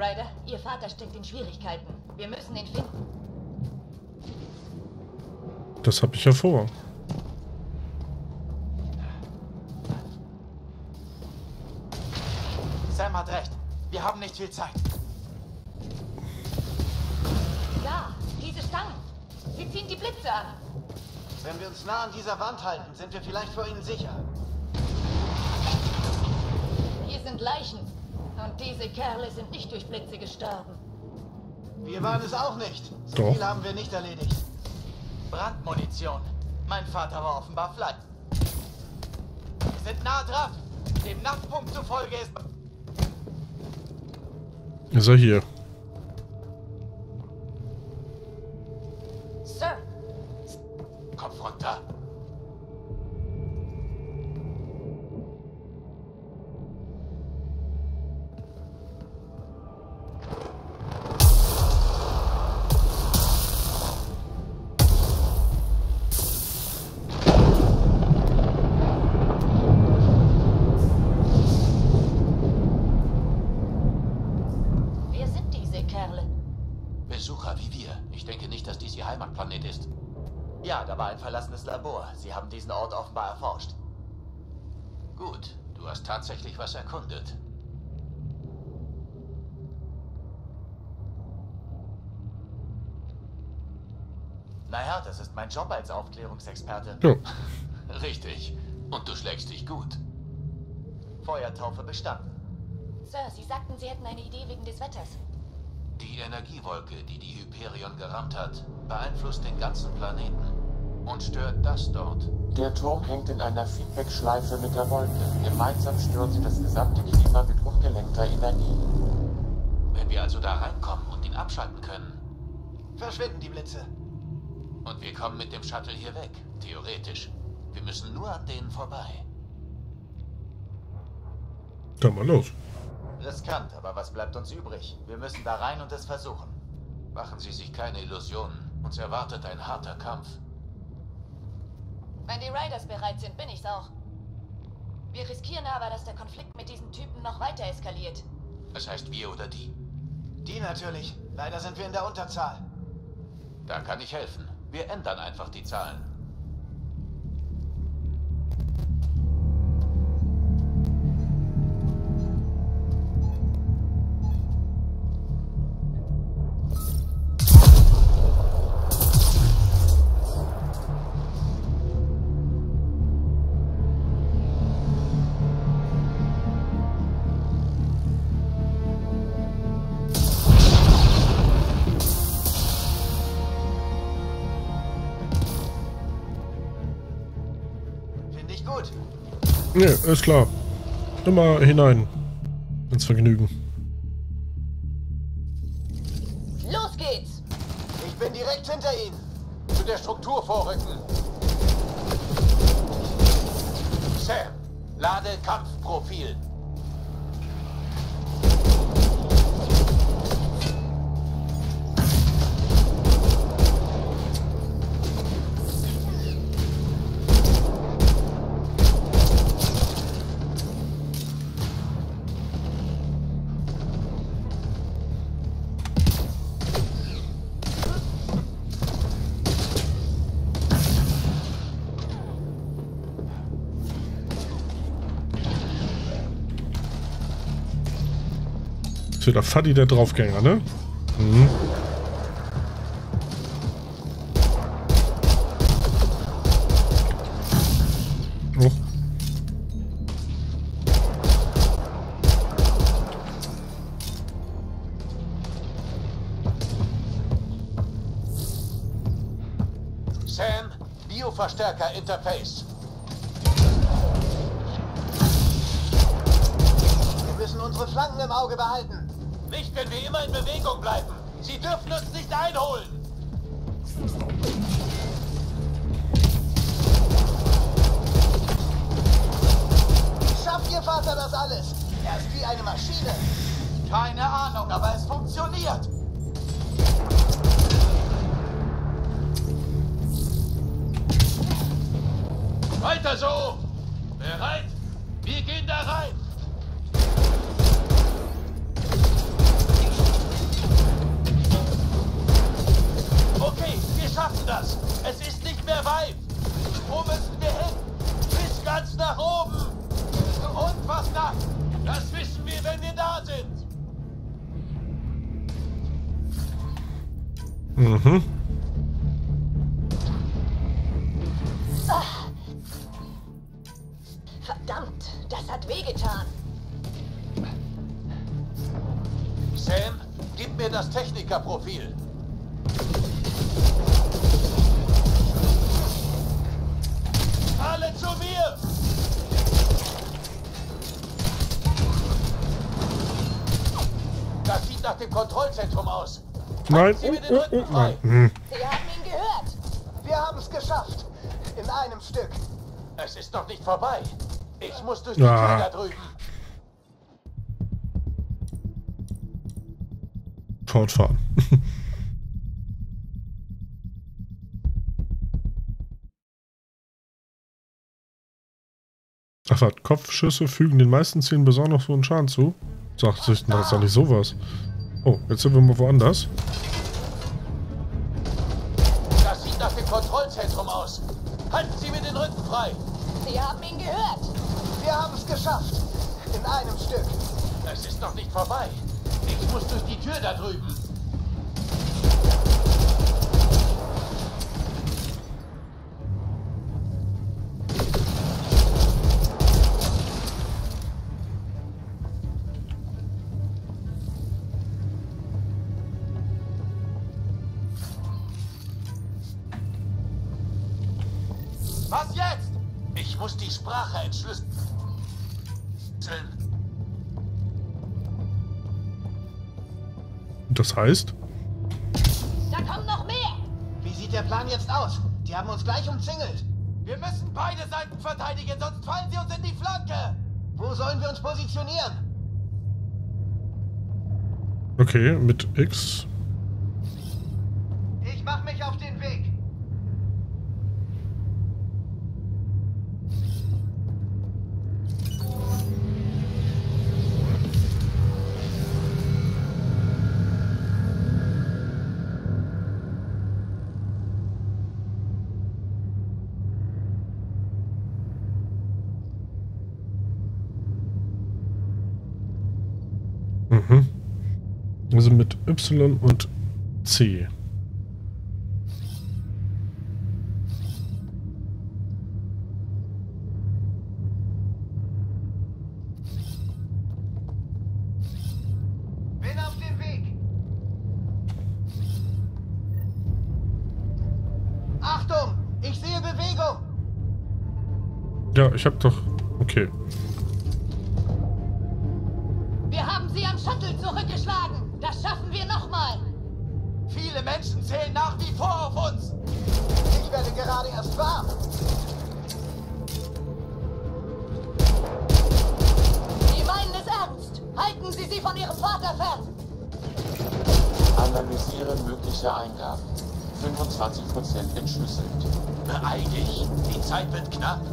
Ryder, Ihr Vater steckt in Schwierigkeiten. Wir müssen ihn finden. Das habe ich ja vor. Sam hat recht. Wir haben nicht viel Zeit. Ja, diese Stangen. Sie ziehen die Blitze an. Wenn wir uns nah an dieser Wand halten, sind wir vielleicht vor ihnen sicher. Hier sind Leichen. Und diese Kerle sind nicht durch Blitze gestorben. Wir waren es auch nicht. So Doch. viel haben wir nicht erledigt. Brandmunition. Mein Vater war offenbar fleißig. Wir sind nah dran. Dem Nachtpunkt zufolge ist... Ist er hier? Sir, Kopf runter. wer sind diese Kerle? Besucher wie wir. Ich denke nicht, dass dies Ihr Heimatplanet ist. Ja, da war ein verlassenes Labor. Sie haben diesen Ort offenbar erforscht. Gut, du hast tatsächlich was erkundet. Naja, das ist mein Job als Aufklärungsexperte. Ja. Richtig. Und du schlägst dich gut. Feuertaufe bestanden. Sir, Sie sagten, Sie hätten eine Idee wegen des Wetters. Die Energiewolke, die die Hyperion gerammt hat, beeinflusst den ganzen Planeten und stört das dort. Der Turm hängt in einer Feedback-Schleife mit der Wolke. Gemeinsam stören sie das gesamte Klima mit ungelenkter Energie. Wenn wir also da reinkommen und ihn abschalten können, verschwinden die Blitze. Und wir kommen mit dem Shuttle hier weg, theoretisch. Wir müssen nur an denen vorbei. Dann mal los. Riskant, aber was bleibt uns übrig? Wir müssen da rein und es versuchen. Machen Sie sich keine Illusionen. Uns erwartet ein harter Kampf. Wenn die Riders bereit sind, bin ich's auch. Wir riskieren aber, dass der Konflikt mit diesen Typen noch weiter eskaliert. Das heißt wir oder die? Die natürlich. Leider sind wir in der Unterzahl. Da kann ich helfen. Wir ändern einfach die Zahlen. Finde ich gut. Ja, ist klar. Immer hinein. Ins Vergnügen. Los geht's! Ich bin direkt hinter Ihnen. Zu der Struktur vorrücken. Sam, lade Kampfprofil. Ist wieder Fuddy der Draufgänger, ne? Mhm. Oh. Sam, Bioverstärker Interface. Wir müssen unsere Flanken im Auge behalten. Nicht, wenn wir immer in Bewegung bleiben. Sie dürfen uns nicht einholen. Schafft Ihr Vater das alles? Er ist wie eine Maschine. Keine Ahnung, aber es funktioniert. Weiter so. Bereit? Wir gehen da rein. Mhm. Verdammt, das hat wehgetan. Sam, gib mir das Technikerprofil. Alle zu mir! Das sieht nach dem Kontrollzentrum aus. Nein. Sie mir den Rücken frei. Hm. Sie haben ihn gehört. Wir haben es geschafft. In einem Stück. Es ist noch nicht vorbei. Ich muss durch die Ah. Tür da drüben. Fortfahren. Ach was, Kopfschüsse fügen den meisten Zielen besonders hohen Schaden zu. Sagt sich das nicht sowas. Oh, jetzt sind wir mal woanders. Das sieht nach dem Kontrollzentrum aus. Halten Sie mir den Rücken frei. Sie haben ihn gehört. Wir haben es geschafft. In einem Stück. Es ist noch nicht vorbei. Ich muss durch die Tür da drüben. Was jetzt? Ich muss die Sprache entschlüsseln. Das heißt? Da kommen noch mehr. Wie sieht der Plan jetzt aus? Die haben uns gleich umzingelt. Wir müssen beide Seiten verteidigen, sonst fallen sie uns in die Flanke. Wo sollen wir uns positionieren? Okay, mit X. Ich mach mich auf den Weg. Mhm. Also mit Y und C. Bin auf dem Weg. Achtung! Ich sehe Bewegung! Ja, ich hab doch... Okay. Wir haben sie am Shuttle zurückgeschlagen. Das schaffen wir nochmal. Viele Menschen zählen nach wie vor auf uns. Ich werde gerade erst warm. Sie meinen es ernst. Halten Sie sie von Ihrem Vater fern. Analysieren mögliche Eingaben. 25% entschlüsselt. Beeil dich. Die Zeit wird knapp.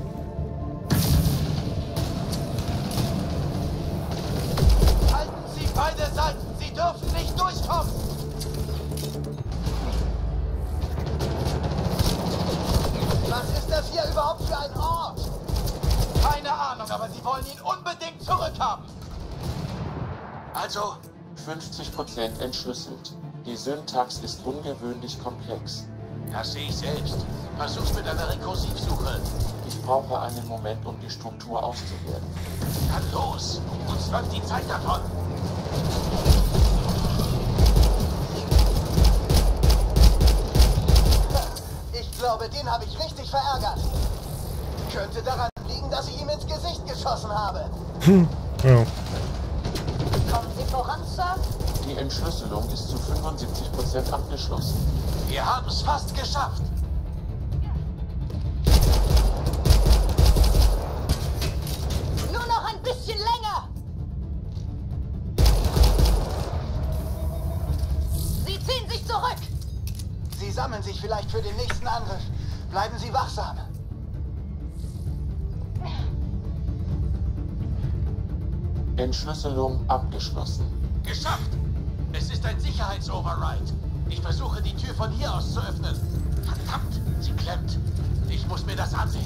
Halten Sie beide Seiten. Sie dürfen nicht durchkommen. Was ist das hier überhaupt für ein Ort? Keine Ahnung, aber sie wollen ihn unbedingt zurückhaben. Also, 50% entschlüsselt. Die Syntax ist ungewöhnlich komplex. das sehe ich selbst. Versuch's mit einer Rekursivsuche. Ich brauche einen Moment, um die Struktur auszuwerten. Dann los. Uns läuft die Zeit davon. Ich glaube, den habe ich richtig verärgert. Könnte daran liegen, dass ich ihm ins Gesicht geschossen habe. Ja. Kommen Sie voran, Sir? Die Entschlüsselung ist zu 75% abgeschlossen. Wir haben es fast geschafft. Nur noch ein bisschen länger. Sie ziehen sich zurück. Sie sammeln sich vielleicht für den nächsten Angriff. Bleiben Sie wachsam. Entschlüsselung abgeschlossen. Geschafft. Es ist ein Sicherheitsoverride. Ich versuche, die Tür von hier aus zu öffnen. Verdammt, sie klemmt. Ich muss mir das ansehen.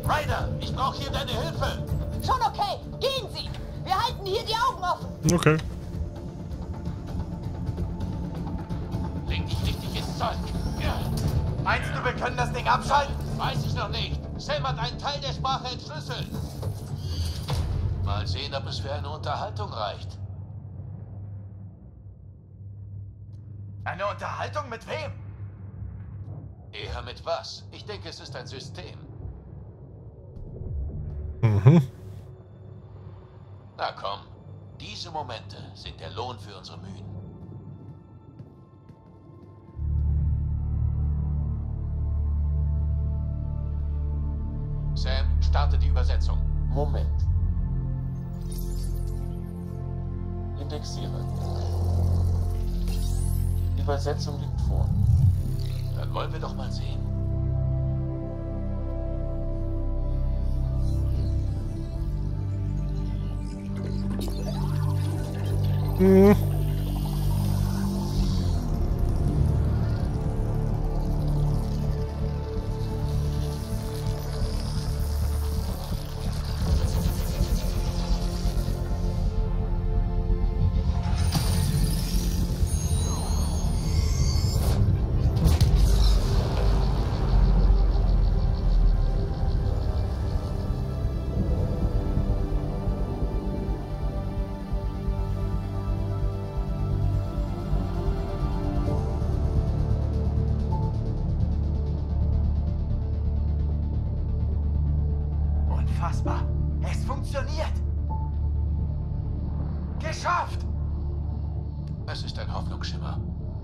Ryder, ich brauche hier deine Hilfe. Schon okay. Gehen Sie. Wir halten hier die Augen offen. Okay. Leg dich richtig ins Zeug. Ja. Meinst du, wir können das Ding abschalten? Weiß ich noch nicht. Sam hat einen Teil der Sprache entschlüsselt. Mal sehen, ob es für eine Unterhaltung reicht. Eine Unterhaltung mit wem? Eher mit was? Ich denke, es ist ein System. Mhm. Na komm. Diese Momente sind der Lohn für unsere Mühen. Sam, starte die Übersetzung. Moment. Indexiere. Übersetzung liegt vor. Dann wollen wir doch mal sehen. Mhm. Unfassbar. Es funktioniert. Geschafft. Es ist ein Hoffnungsschimmer.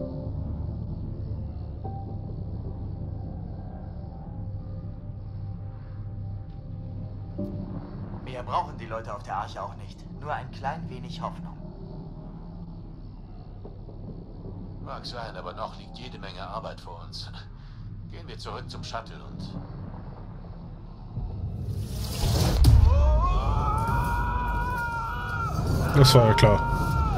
Mehr brauchen die Leute auf der Arche auch nicht. Nur ein klein wenig Hoffnung. Mag sein, aber noch liegt jede Menge Arbeit vor uns. Gehen wir zurück zum Shuttle und... Das war ja klar.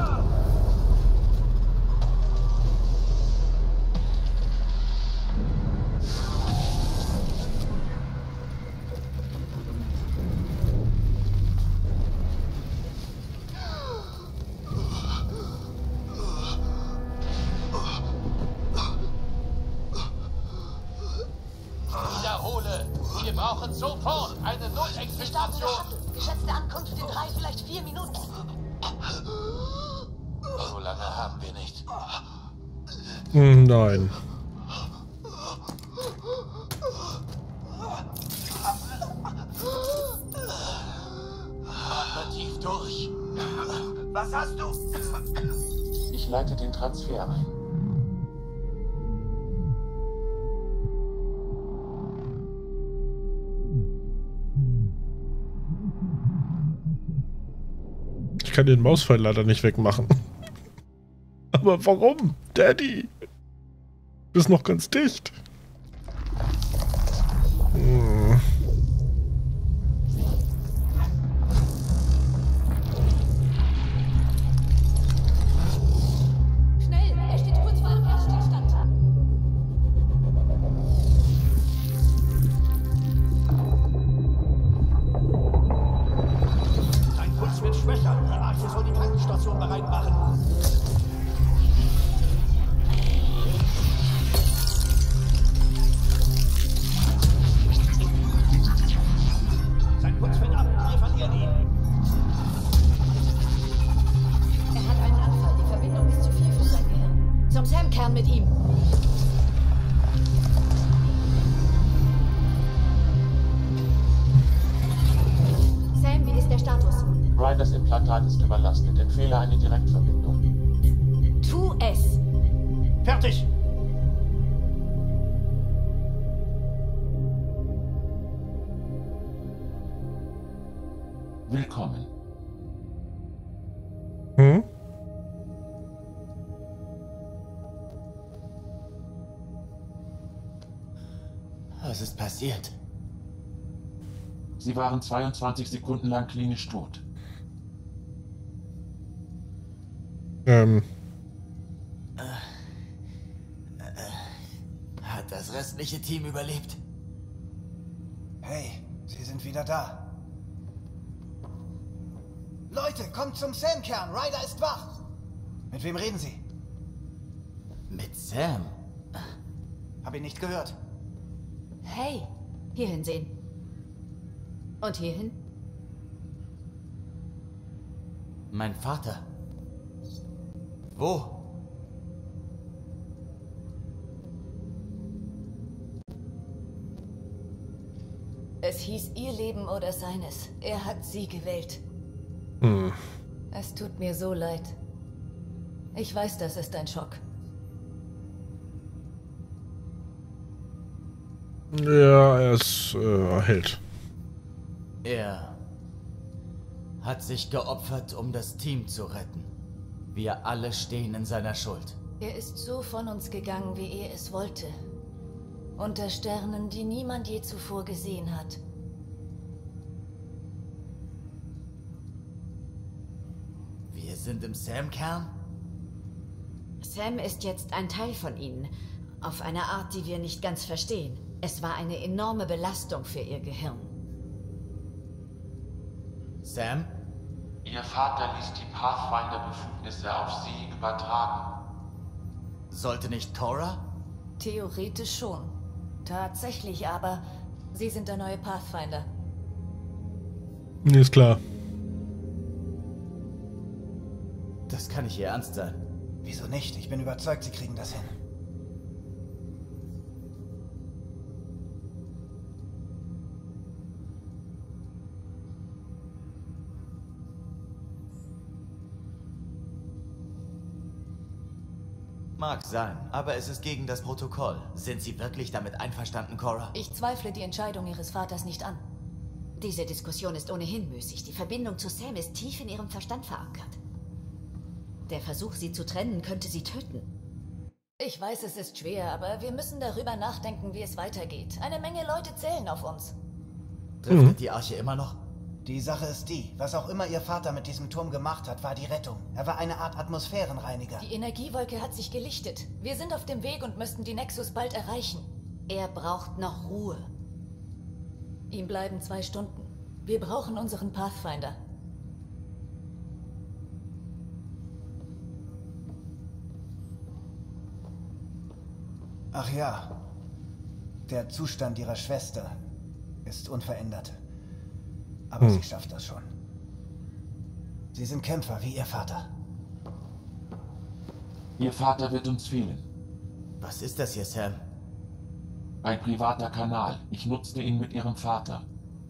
Wiederhole! Wir brauchen sofort eine Wir starten das Notexpedition! Shuttle. Geschätzte Ankunft in 3, vielleicht 4 Minuten. So lange haben wir nicht. Nein. Atme tief durch. Was hast du? Ich leite den Transfer ein. Ich kann den Mauspfeil leider nicht wegmachen. Aber warum? Daddy! Du bist noch ganz dicht. Hm. Schnell, er steht kurz vor einem Stillstand. Dein Puls wird schwächer. Die Arche soll die Krankenstation bereit machen. Sein Puls fällt ab. Wir verlieren ihn. Er hat einen Anfall. Die Verbindung ist zu viel für sein Gehirn. Zum Sam-Kern mit ihm. Sam, wie ist der Status? Ryders Implantat ist überlastet. Empfehle eine Direktverbindung. Tu es. Fertig. Willkommen. Hm? Was ist passiert? Sie waren 22 Sekunden lang klinisch tot. Hat das restliche Team überlebt? Hey, Sie sind wieder da. Leute, kommt zum Sam-Kern. Ryder ist wach. Mit wem reden Sie? Mit Sam? Hab ihn nicht gehört. Hey, hierhin sehen. Und hierhin? Mein Vater. Wo? Es hieß ihr Leben oder seines. Er hat sie gewählt. Hm. Es tut mir so leid. Ich weiß, das ist ein Schock. Ja, er ist Held. Er hat sich geopfert, um das Team zu retten. Wir alle stehen in seiner Schuld. Er ist so von uns gegangen, wie er es wollte. Unter Sternen, die niemand je zuvor gesehen hat. Wir sind im Sam-Kern? Sam ist jetzt ein Teil von ihnen. Auf eine Art, die wir nicht ganz verstehen. Es war eine enorme Belastung für ihr Gehirn. Sam? Ihr Vater ließ die Pathfinder-Befugnisse auf sie übertragen. Sollte nicht Cora? Theoretisch schon. Tatsächlich aber, sie sind der neue Pathfinder. Nee, ist klar. Das kann nicht ihr Ernst sein. Wieso nicht? Ich bin überzeugt, Sie kriegen das hin. Mag sein, aber es ist gegen das Protokoll. Sind Sie wirklich damit einverstanden, Cora? Ich zweifle die Entscheidung Ihres Vaters nicht an. Diese Diskussion ist ohnehin müßig. Die Verbindung zu Sam ist tief in ihrem Verstand verankert. Der Versuch, sie zu trennen, könnte sie töten. Ich weiß, es ist schwer, aber wir müssen darüber nachdenken, wie es weitergeht. Eine Menge Leute zählen auf uns. Driftet die Arche immer noch? Die Sache ist die, was auch immer Ihr Vater mit diesem Turm gemacht hat, war die Rettung. Er war eine Art Atmosphärenreiniger. Die Energiewolke hat sich gelichtet. Wir sind auf dem Weg und müssten die Nexus bald erreichen. Er braucht noch Ruhe. Ihm bleiben 2 Stunden. Wir brauchen unseren Pathfinder. Ach ja, der Zustand Ihrer Schwester ist unverändert. Aber sie schafft das schon. Sie sind Kämpfer wie Ihr Vater. Ihr Vater wird uns fehlen. Was ist das hier, Sam? Ein privater Kanal. Ich nutzte ihn mit Ihrem Vater.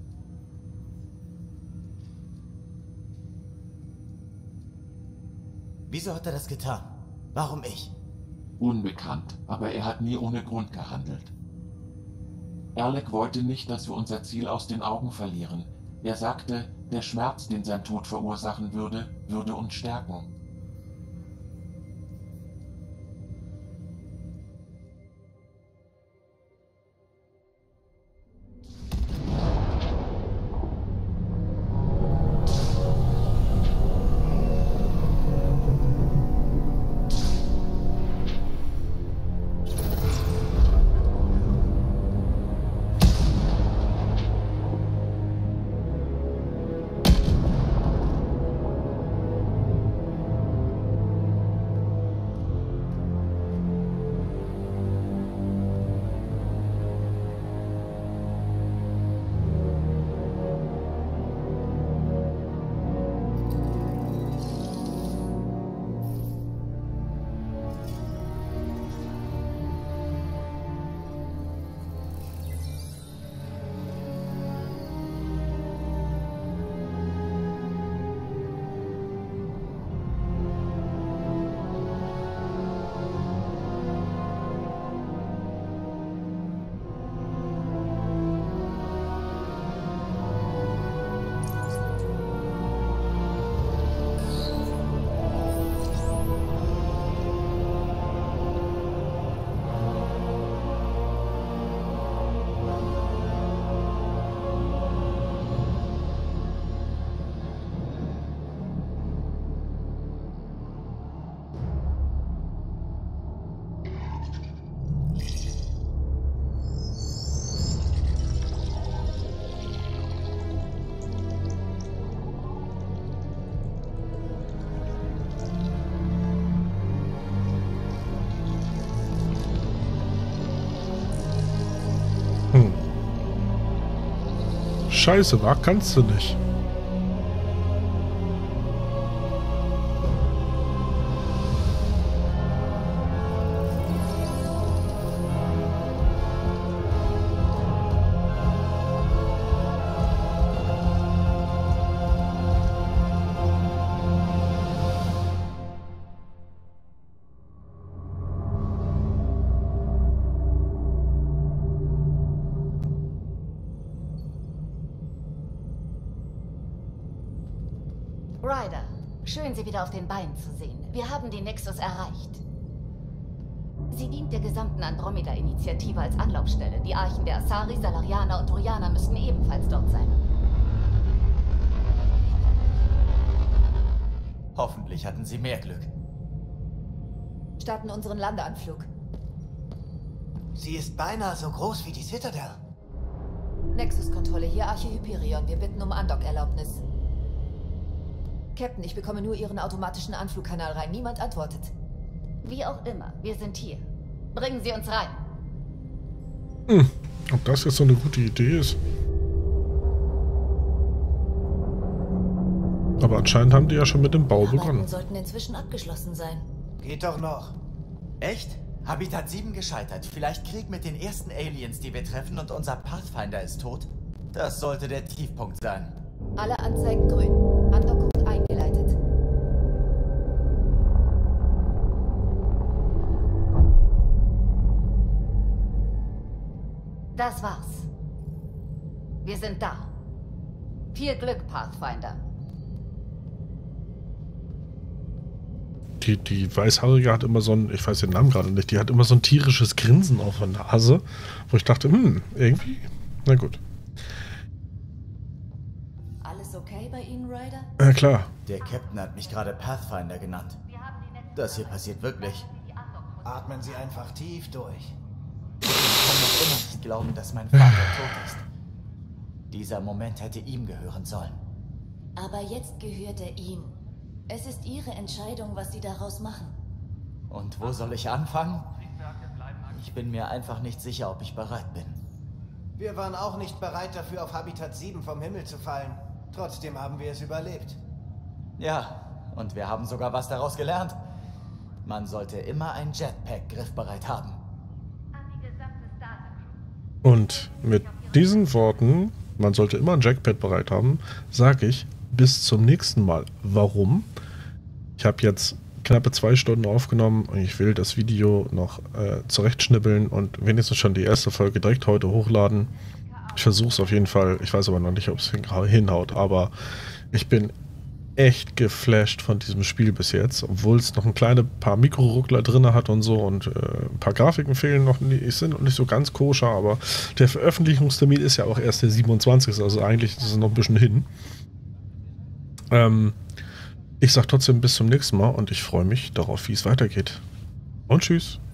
Wieso hat er das getan? Warum ich? Unbekannt, aber er hat nie ohne Grund gehandelt. Alec wollte nicht, dass wir unser Ziel aus den Augen verlieren. Er sagte, der Schmerz, den sein Tod verursachen würde, würde uns stärken. scheiße war, kannst du nicht. Ryder, schön, Sie wieder auf den Beinen zu sehen. Wir haben die Nexus erreicht. Sie dient der gesamten Andromeda-Initiative als Anlaufstelle. Die Archen der Asari, Salarianer und Trojaner müssten ebenfalls dort sein. Hoffentlich hatten Sie mehr Glück. Starten unseren Landeanflug. Sie ist beinahe so groß wie die Citadel. Nexus-Kontrolle, hier Arche Hyperion. Wir bitten um Andock-Erlaubnis. Captain, ich bekomme nur Ihren automatischen Anflugkanal rein. Niemand antwortet. Wie auch immer, wir sind hier. Bringen Sie uns rein. Ob das jetzt so eine gute Idee ist? Aber anscheinend haben die ja schon mit dem Bau begonnen. Arbeiten sollten inzwischen abgeschlossen sein. Geht doch noch. Echt? Habitat 7 gescheitert. Vielleicht Krieg mit den ersten Aliens, die wir treffen, und unser Pathfinder ist tot? Das sollte der Tiefpunkt sein. Alle Anzeigen grün. Andockung eingeleitet. Das war's. Wir sind da. Viel Glück, Pathfinder. Die Weißhaarige hat immer so ein, ich weiß den Namen gerade nicht, die hat immer so ein tierisches Grinsen auf der Nase, wo ich dachte, irgendwie, na gut. Alles okay bei Ihnen, Ryder? Ja, klar. Der Captain hat mich gerade Pathfinder genannt. Das hier passiert wirklich. Atmen Sie einfach tief durch. Ich kann noch immer nicht glauben, dass mein Vater tot ist. Dieser Moment hätte ihm gehören sollen. Aber jetzt gehört er ihm. Es ist Ihre Entscheidung, was Sie daraus machen. Und wo soll ich anfangen? Ich bin mir einfach nicht sicher, ob ich bereit bin. Wir waren auch nicht bereit dafür, auf Habitat 7 vom Himmel zu fallen. Trotzdem haben wir es überlebt. Ja, und wir haben sogar was daraus gelernt. Man sollte immer ein Jetpack griffbereit haben. Und mit diesen Worten, man sollte immer ein Jackpad bereit haben, sage ich bis zum nächsten Mal. Warum? Ich habe jetzt knappe 2 Stunden aufgenommen und ich will das Video noch zurechtschnibbeln und wenigstens schon die erste Folge direkt heute hochladen. Ich versuche es auf jeden Fall. Ich weiß aber noch nicht, ob es hinhaut, aber ich bin echt geflasht von diesem Spiel bis jetzt, obwohl es noch ein paar Mikroruckler drin hat und so und ein paar Grafiken fehlen noch nicht, sind noch nicht so ganz koscher, aber der Veröffentlichungstermin ist ja auch erst der 27. Also eigentlich ist es noch ein bisschen hin. Ich sag trotzdem bis zum nächsten Mal und ich freue mich darauf, wie es weitergeht. Und tschüss.